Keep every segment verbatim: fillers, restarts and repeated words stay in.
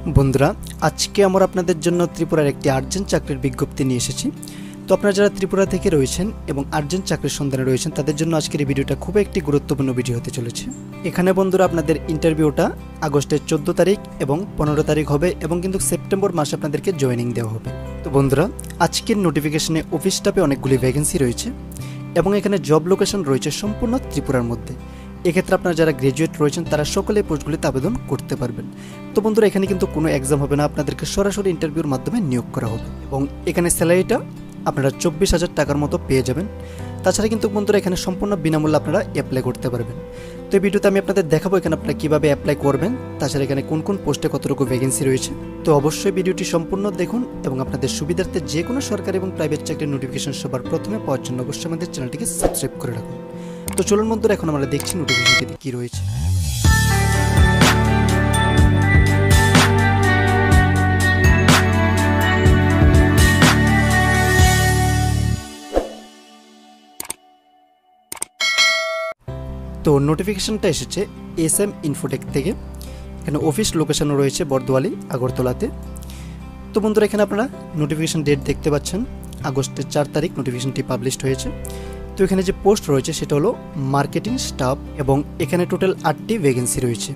বন্ধুরা, আজকে আমরা আপনাদের জন্য ত্রিপুরার একটি আর্জেন্ট চাকরির বিজ্ঞপ্তি নিয়ে এসেছি। তো আপনারা যারা ত্রিপুরা থেকে রয়েছেন এবং আর্জেন্ট চাকরির সন্ধানে রয়েছেন তাদের জন্য আজকের এই ভিডিওটা খুব একটি গুরুত্বপূর্ণ ভিডিও হতে চলেছে। এখানে বন্ধুরা আপনাদের ইন্টারভিউটা আগস্টের চোদ্দো তারিখ এবং পনেরো তারিখ হবে এবং কিন্তু সেপ্টেম্বর মাসে আপনাদেরকে জয়েনিং দেওয়া হবে। তো বন্ধুরা, আজকের নোটিফিকেশনে অফিস স্টাফে অনেকগুলি ভ্যাকেন্সি রয়েছে এবং এখানে জব লোকেশন রয়েছে সম্পূর্ণ ত্রিপুরার মধ্যে। এক্ষেত্রে আপনারা যারা গ্র্যাজুয়েট রয়েছেন তারা সকলে পোস্টগুলিতে আবেদন করতে পারবেন। তো বন্ধুরা, এখানে কিন্তু কোনো এক্সাম হবে না, আপনাদেরকে সরাসরি ইন্টারভিউর মাধ্যমে নিয়োগ করা হবে এবং এখানে স্যালারিটা আপনারা চব্বিশ হাজার টাকার মতো পেয়ে যাবেন। তাছাড়া কিন্তু বন্ধুরা এখানে সম্পূর্ণ বিনামূল্যে আপনারা অ্যাপ্লাই করতে পারবেন। তো এই ভিডিওতে আমি আপনাদের দেখাবো এখানে আপনারা কীভাবে অ্যাপ্লাই করবেন, তাছাড়া এখানে কোন কোন পোস্টে কতটুকু ভ্যাকেন্সি রয়েছে। তো অবশ্যই ভিডিওটি সম্পূর্ণ দেখুন এবং আপনাদের সুবিধার্থে যে কোনো সরকারি এবং প্রাইভেট চাকরির নোটিফিকেশন সবার প্রথমে পাওয়ার জন্য অবশ্যই আমাদের চ্যানেলটিকে সাবস্ক্রাইব করে রাখুন। তো চলুন বন্ধুরা, এখন আমরা দেখছি নোটিফিকেশনটিতে কী রয়েছে। তো নোটিফিকেশনটা এসেছে এস এম ইনফোটেক থেকে। এখানে অফিস লোকেশনও রয়েছে বর্দোয়ালি, আগরতলাতে। তো বন্ধুরা, এখানে আপনারা নোটিফিকেশন ডেট দেখতে পাচ্ছেন, আগস্টের চার তারিখ নোটিফিকেশনটি পাবলিশড হয়েছে। তো এখানে যে পোস্ট রয়েছে সেটা হলো মার্কেটিং স্টাফ এবং এখানে টোটাল আটটি ভ্যাকেন্সি রয়েছে।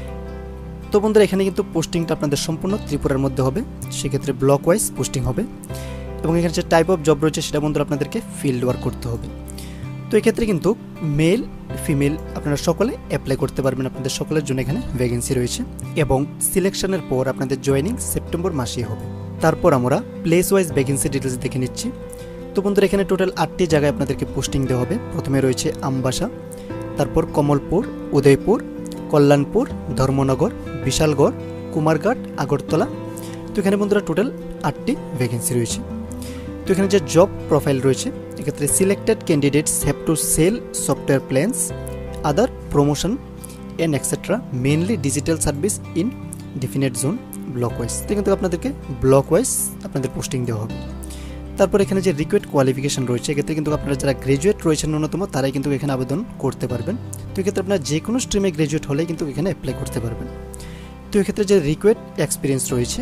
তো বন্ধুরা, এখানে কিন্তু পোস্টিংটা আপনাদের সম্পূর্ণ ত্রিপুরার মধ্যে হবে, সেক্ষেত্রে ব্লক ওয়াইজ পোস্টিং হবে এবং এখানে যে টাইপ অফ জব রয়েছে সেটা বন্ধুরা আপনাদেরকে ফিল্ড ওয়ার্ক করতে হবে। তো এক্ষেত্রে কিন্তু মেল ফিমেল আপনারা সকলে অ্যাপ্লাই করতে পারবেন, আপনাদের সকলের জন্য এখানে ভ্যাকেন্সি রয়েছে এবং সিলেকশনের পর আপনাদের জয়েনিং সেপ্টেম্বর মাসেই হবে। তারপর আমরা প্লেস ওয়াইজ ভ্যাকেন্সি ডিটেলস দেখে নিচ্ছি। তো বন্ধুরা, এখানে টোটাল আটটি জায়গায় আপনাদেরকে পোস্টিং দেওয়া হবে। প্রথমে রয়েছে আমবাসা, তারপর কমলপুর, উদয়পুর, কল্যাণপুর, ধর্মনগর, বিশালগড়, কুমারঘাট, আগরতলা। তো এখানে বন্ধুরা টোটাল আটটি ভ্যাকেন্সি রয়েছে। তো এখানে যে জব প্রোফাইল রয়েছে, এক্ষেত্রে selected candidates have to sell software plans, other promotion and etcetera, mainly digital service in definite zone block wise. তো কিন্তু আপনাদেরকে ব্লক ওয়াইজ আপনাদের পোস্টিং দেওয়া হবে। তারপর এখানে যে রিকোয়ার্ড কোয়ালিফিকেশন রয়েছে, এক্ষেত্রে কিন্তু আপনারা যারা গ্র্যাজুয়েট রয়েছেন ন্যূনতম তারাই কিন্তু এখানে আবেদন করতে পারবেন। তো এক্ষেত্রে আপনারা যে কোনো স্ট্রিমে গ্র্যাজুয়েট হলেই কিন্তু এখানে অ্যাপ্লাই করতে পারবেন। তো এক্ষেত্রে যে রিকোয়ার্ড এক্সপিরিয়েন্স রয়েছে,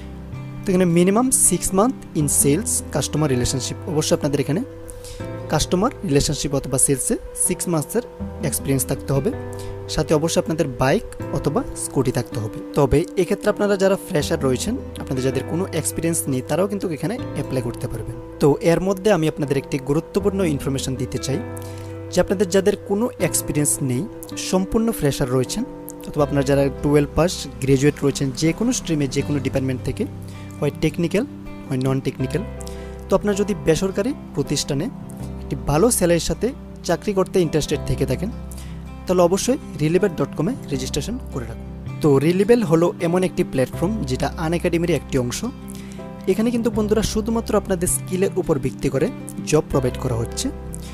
তো এখানে minimum six month in sales customer relationship, অবশ্যই আপনাদের এখানে কাস্টমার রিলেশনশিপ অথবা সেলসে সিক্স মান্থসের এক্সপিরিয়েন্স থাকতে হবে, সাথে অবশ্যই আপনাদের বাইক অথবা স্কুটি থাকতে হবে। তবে এক্ষেত্রে আপনারা যারা ফ্রেশার রয়েছেন, আপনাদের যাদের কোনো এক্সপিরিয়েন্স নেই, তারাও কিন্তু এখানে অ্যাপ্লাই করতে পারবেন। তো এর মধ্যে আমি আপনাদের একটি গুরুত্বপূর্ণ ইনফরমেশন দিতে চাই যে আপনাদের যাদের কোনো এক্সপিরিয়েন্স নেই, সম্পূর্ণ ফ্রেশার রয়েছেন অথবা আপনারা যারা টুয়েলভ পাস গ্র্যাজুয়েট রয়েছেন যে কোনো স্ট্রিমে যে কোনো ডিপার্টমেন্ট থেকে, হয় টেকনিক্যাল হয় নন টেকনিক্যাল, তো আপনারা যদি বেসরকারি প্রতিষ্ঠানে একটি ভালো স্যালারির সাথে চাকরি করতে ইন্টারেস্টেড থেকে থাকেন, তাহলে অবশ্যই রিলিভেল ডট কমে রেজিস্ট্রেশন করে রাখুন। তো রিলিভেল হলো এমন একটি প্ল্যাটফর্ম যেটা আনএকাডেমির একটি অংশ। এখানে কিন্তু বন্ধুরা শুধুমাত্র আপনাদের স্কিলের উপর ভিত্তি করে জব প্রোভাইড করা হচ্ছে।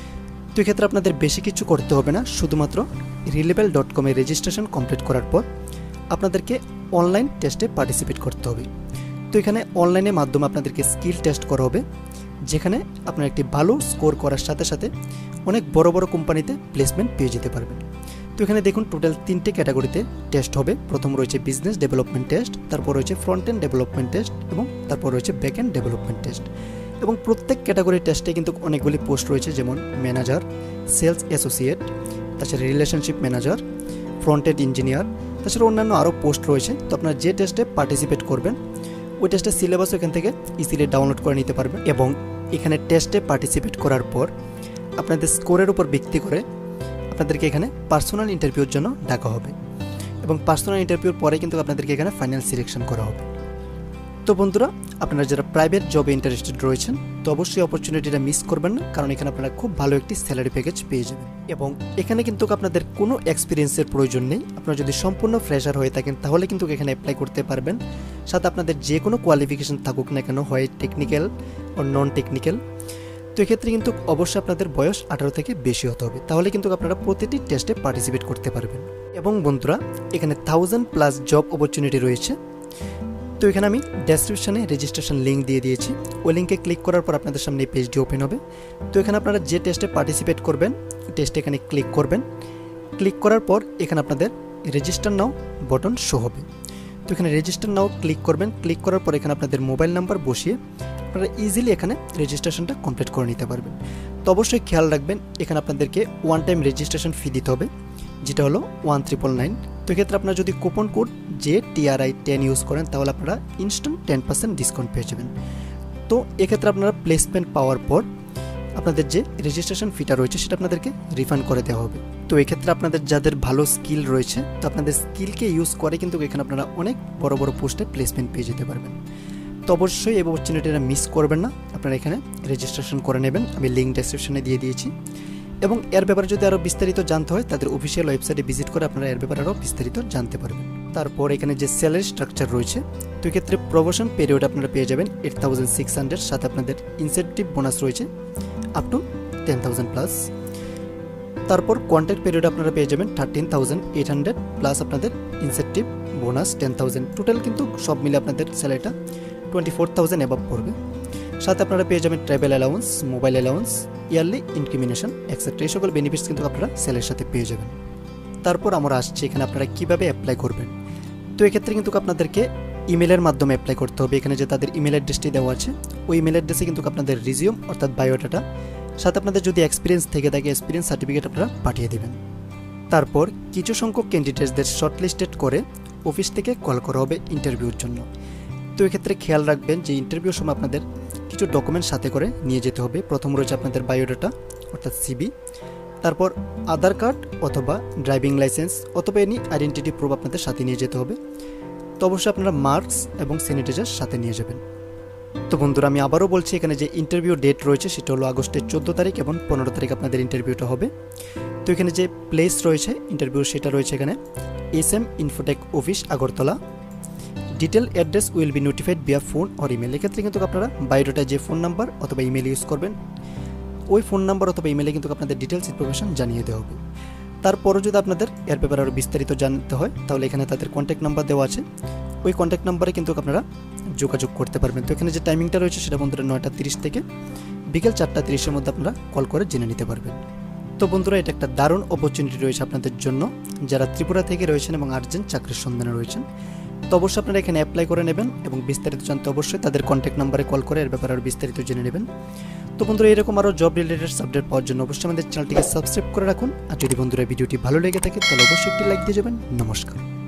তো এক্ষেত্রে আপনাদের বেশি কিছু করতে হবে না, শুধুমাত্র রিলিভেল ডট কমে রেজিস্ট্রেশন কমপ্লিট করার পর আপনাদেরকে অনলাইন টেস্টে পার্টিসিপেট করতে হবে। তো এখানে অনলাইনের মাধ্যমে আপনাদেরকে স্কিল টেস্ট করা হবে, যেখানে আপনার একটি ভালো স্কোর করার সাথে সাথে অনেক বড় বড় কোম্পানিতে প্লেসমেন্ট পেয়ে যেতে পারবেন। তো এখানে দেখুন টোটাল তিনটে ক্যাটাগরিতে টেস্ট হবে। প্রথম রয়েছে বিজনেস ডেভেলপমেন্ট টেস্ট, তারপর রয়েছে ফ্রন্ট এন্ড ডেভেলপমেন্ট টেস্ট এবং তারপর রয়েছে ব্যাক এন্ড ডেভেলপমেন্ট টেস্ট। এবং প্রত্যেক ক্যাটাগরির টেস্টে কিন্তু অনেকগুলি পোস্ট রয়েছে, যেমন ম্যানেজার, সেলস অ্যাসোসিয়েট, তাছাড়া relationship manager, front end engineer, তাছাড়া অন্যান্য আরও পোস্ট রয়েছে। তো আপনারা যে টেস্টে পার্টিসিপেট করবেন ওই টেস্টের সিলেবাসও এখান থেকে ইজিলি ডাউনলোড করে নিতে পারবেন এবং এখানে টেস্টে পার্টিসিপেট করার পর আপনাদের স্কোরের উপর ভিত্তি করে আপনাদেরকে এখানে পার্সোনাল ইন্টারভিউর জন্য ডাকা হবে এবং পার্সোনাল ইন্টারভিউর পরে কিন্তু আপনাদেরকে এখানে ফাইনাল সিলেকশন করা হবে। তো বন্ধুরা, আপনারা যারা প্রাইভেট জবে ইন্টারেস্টেড রয়েছেন তো অবশ্যই অপরচুনিটিটা মিস করবেন না, কারণ এখানে আপনারা খুব ভালো একটি স্যালারি প্যাকেজ পেয়ে যাবেন এবং এখানে কিন্তু আপনাদের কোনো এক্সপিরিয়েন্সের প্রয়োজন নেই। আপনারা যদি সম্পূর্ণ ফ্রেশার হয়ে থাকেন তাহলে কিন্তু এখানে অ্যাপ্লাই করতে পারবেন, সাথে আপনাদের যে কোনো কোয়ালিফিকেশন থাকুক না কেন, হয় টেকনিক্যাল ও নন টেকনিক্যাল। তো এক্ষেত্রে কিন্তু অবশ্যই আপনাদের বয়স আঠারো থেকে বেশি হতে হবে, তাহলে কিন্তু আপনারা প্রতিটি টেস্টে পার্টিসিপেট করতে পারবেন। এবং বন্ধুরা, এখানে থাউজেন্ড প্লাস জব অপরচুনিটি রয়েছে। তো এখানে আমি ডেসক্রিপশনে রেজিস্ট্রেশন লিঙ্ক দিয়ে দিয়েছি, ওই লিঙ্কে ক্লিক করার পর আপনাদের সামনে এই পেজটি ওপেন হবে। তো এখানে আপনারা যে টেস্টে পার্টিসিপেট করবেন টেস্টে এখানে ক্লিক করবেন। ক্লিক করার পর এখানে আপনাদের রেজিস্টার নাও বটন শো হবে। তো এখানে রেজিস্টার নাও ক্লিক করবেন। ক্লিক করার পর এখানে আপনাদের মোবাইল নাম্বার বসিয়ে আপনারা ইজিলি এখানে রেজিস্ট্রেশনটা কমপ্লিট করে নিতে পারবেন। তো অবশ্যই খেয়াল রাখবেন এখানে আপনাদেরকে ওয়ান টাইম রেজিস্ট্রেশন ফি দিতে হবে, যেটা হলো ওয়ান ট্রিপল নাইন। তো এক্ষেত্রে আপনারা যদি coupon code J TRI ten use করেন তাহলে আপনারা ইনস্ট্যান্ট টেন পার্সেন্ট ডিসকাউন্ট পেয়ে যাবেন। তো এক্ষেত্রে আপনারা প্লেসমেন্ট পাওয়ার পর আপনাদের যে রেজিস্ট্রেশন ফিটা রয়েছে সেটা আপনাদেরকে রিফান্ড করে দেওয়া হবে। তো এক্ষেত্রে আপনাদের যাদের ভালো স্কিল রয়েছে তো আপনাদের স্কিলকে ইউজ করে কিন্তু এখানে আপনারা অনেক বড় বড় পোস্টে প্লেসমেন্ট পেয়ে যেতে পারবেন। তো অবশ্যই এই অপরচুনিটিটা মিস করবেন না, আপনারা এখানে রেজিস্ট্রেশন করে নেবেন, আমি লিঙ্ক ডেসক্রিপশনে দিয়ে দিয়েছি। এবং এর ব্যাপারে যদি আরও বিস্তারিত জানতে হয় তাদের অফিসিয়াল ওয়েবসাইটে ভিজিট করে আপনারা এর ব্যাপারে আরও বিস্তারিত জানতে পারবেন। তারপর এখানে যে স্যালারি স্ট্রাকচার রয়েছে তো এক্ষেত্রে প্রমোশন পিরিয়ড আপনারা পেয়ে যাবেন এইট থাউজেন্ড সিক্স হান্ড্রেড, সাথে আপনাদের ইনসেন্টিভ বোনাস রয়েছে up to ten thousand plus. তারপর কন্ট্যাক্ট পিরিয়ড আপনারা পেয়ে যাবেন thirteen thousand eight hundred plus আপনাদের incentive bonus ten thousand. Total কিন্তু সব মিলে আপনাদের স্যালারিটা টোয়েন্টি ফোর থাউজেন্ড অ্যাবাভ পড়বে। সাথে আপনারা পেয়ে যাবেন travel allowance, mobile allowance, yearly incrimination etcetera, এই সকল বেনিফিটস কিন্তু আপনারা স্যালারির সাথে পেয়ে যাবেন। তারপর আমরা আসছি এখানে আপনারা কীভাবে অ্যাপ্লাই করবেন। তো এক্ষেত্রে কিন্তু আপনাদেরকে ইমেলের মাধ্যমে অ্যাপ্লাই করতে হবে। এখানে যে তাদের ইমেল অ্যাড্রেসটি দেওয়া আছে ওই ইমেল অ্যাড্রেসে কিন্তু আপনাদের রিজিউম অর্থাৎ বায়োডাটা, সাথে আপনাদের যদি এক্সপিরিয়েন্স থেকে থাকে এক্সপিরিয়েন্স সার্টিফিকেট আপনারা পাঠিয়ে দেবেন। তারপর কিছু সংখ্যক ক্যান্ডিডেটসদের শর্টলিস্টেড করে অফিস থেকে কল করা হবে ইন্টারভিউর জন্য। তো এক্ষেত্রে খেয়াল রাখবেন যে ইন্টারভিউর সময় আপনাদের কিছু ডকুমেন্ট সাথে করে নিয়ে যেতে হবে। প্রথম রয়েছে আপনাদের বায়োডাটা অর্থাৎ সিবি, তারপর আধার কার্ড অথবা ড্রাইভিং লাইসেন্স অথবা এনি আইডেন্টিটি প্রুফ আপনাদের সাথে নিয়ে যেতে হবে। তো অবশ্যই আপনারা মাস্ক এবং স্যানিটাইজার সাথে নিয়ে যাবেন। তো বন্ধুরা আমি আবারও বলছি এখানে যে ইন্টারভিউ ডেট রয়েছে সেটা হলো আগস্টের চোদ্দো তারিখ এবং পনেরো তারিখ আপনাদের ইন্টারভিউটা হবে। তো এখানে যে প্লেস রয়েছে ইন্টারভিউ সেটা রয়েছে এখানে S M Infotech office Agartala. Detail address will be notified via phone or email. এক্ষেত্রে কিন্তু আপনারা বায়োডাটায় যে ফোন নাম্বার অথবা ইমেল ইউজ করবেন ওই ফোন নাম্বার অথবা ইমেলে কিন্তু আপনাদের ডিটেলস ইনফরমেশন জানিয়ে দেওয়া হবে। তারপরও যদি আপনাদের এর ব্যাপারে আরও বিস্তারিত জানতে হয় তাহলে এখানে তাদের কন্ট্যাক্ট নাম্বার দেওয়া আছে, ওই কন্ট্যাক্ট নাম্বারে কিন্তু আপনারা যোগাযোগ করতে পারবেন। তো এখানে যে টাইমিংটা রয়েছে সেটা বন্ধুরা নয়টা তিরিশ থেকে বিকেল চারটা তিরিশের মধ্যে আপনারা কল করে জেনে নিতে পারবেন। তো বন্ধুরা এটা একটা দারুণ অপরচুনিটি রয়েছে আপনাদের জন্য যারা ত্রিপুরা থেকে রয়েছেন এবং আর্জেন্ট চাকরির সন্ধানে রয়েছেন। তো অবশ্যই আপনারা এখানে অ্যাপ্লাই করে নেবেন এবং বিস্তারিত জানতে অবশ্যই তাদের কন্ট্যাক্ট নাম্বারে কল করে এর ব্যাপারে আরও বিস্তারিত জেনে নেবেন। তো বন্ধুরা এরকম আরও জব রিলেটেড আপডেট পাওয়ার জন্য অবশ্যই আমাদের চ্যানেলটিকে সাবস্ক্রাইব করে রাখুন। আর যদি বন্ধুরা ভিডিওটি ভালো লেগে থাকে তাহলে অবশ্যই একটি লাইক দিয়ে যাবেন। নমস্কার।